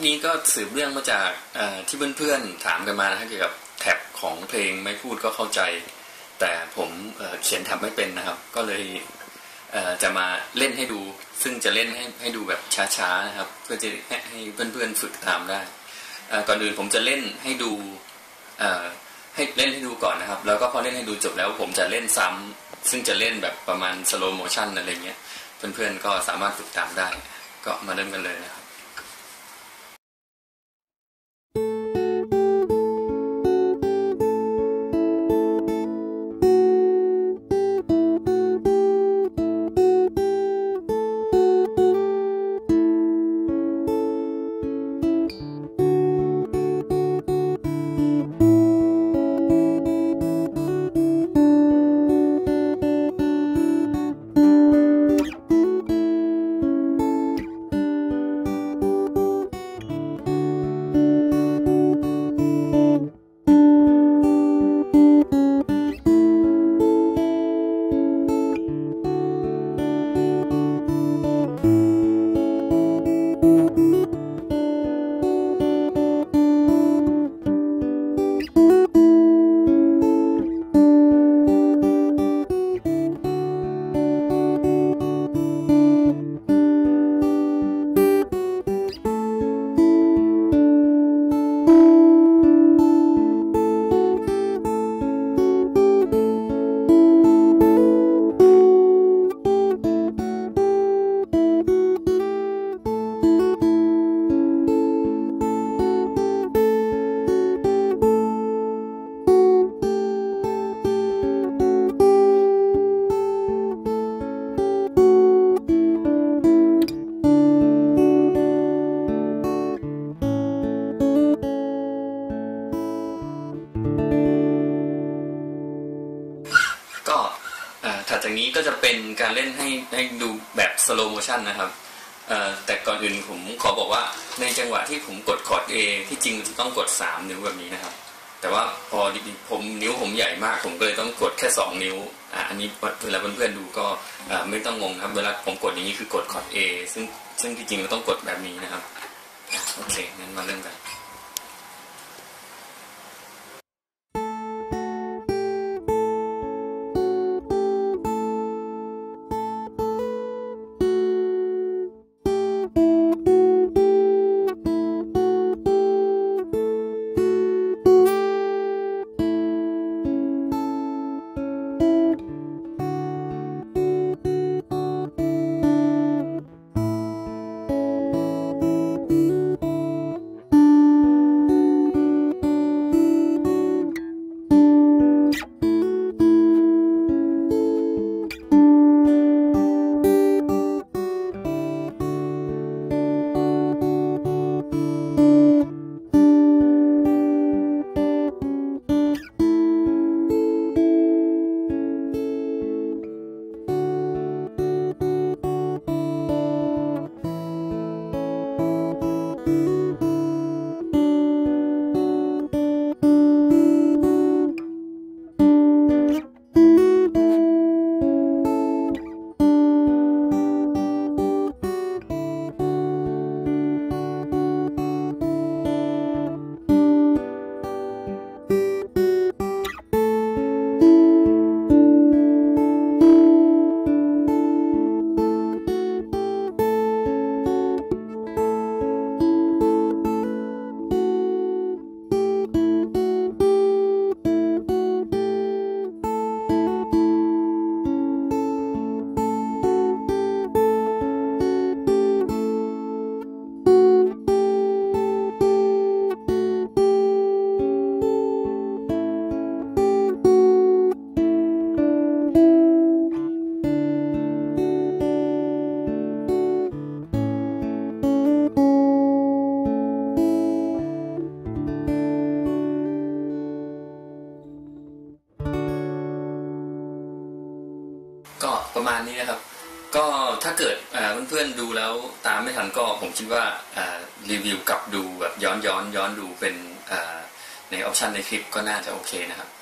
คนี้ก็สืบเรื่องมาจากที่เพื่อนๆถามกันมานะครับเกี่ยวกับแท็บของเพลงไม่พูดก็เข้าใจแต่ผมเขียนแท็บไม่เป็นนะครับก็เลยจะมาเล่นให้ดูซึ่งจะเล่นให้ดูแบบช้าๆนะครับเพื่อจะให้เพื่อนๆฝึกตามได้ก่อนอื่นผมจะเล่นให้ดูให้เล่นให้ดูก่อนนะครับแล้วก็พอเล่นให้ดูจบแล้วผมจะเล่นซ้ำซึ่งจะเล่นแบบประมาณสโลว์โมชั่นอะไรเงี้ยเพื่อนๆก็สามารถฝึกตามได้ก็มาเริ่มกันเลยนะครับถัดจากนี้ก็จะเป็นการเล่นให้ดูแบบสโลว์โมชั่นนะครับแต่ก่อนอื่นผมขอบอกว่าในจังหวะที่ผมกดคอร์ด A ที่จริงจะต้องกด3นิ้วแบบนี้นะครับแต่ว่าพอนิ้วผมใหญ่มากผมก็เลยต้องกดแค่2นิ้วอันนี้เวลาเพื่อนๆดูก็ไม่ต้องงงครับเวลาผมกดอย่างนี้คือกดคอร์ด A ซึ่งจริงๆเราต้องกดแบบนี้นะครับโอเคงั้นมาเริ่มกันก็ประมาณนี้นะครับก็ถ้าเกิดเพื่อนๆดูแล้วตามไม่ทันก็ผมคิดว่ารีวิวกลับดูแบบย้อนดูเป็นในออปชันในคลิปก็น่าจะโอเคนะครับ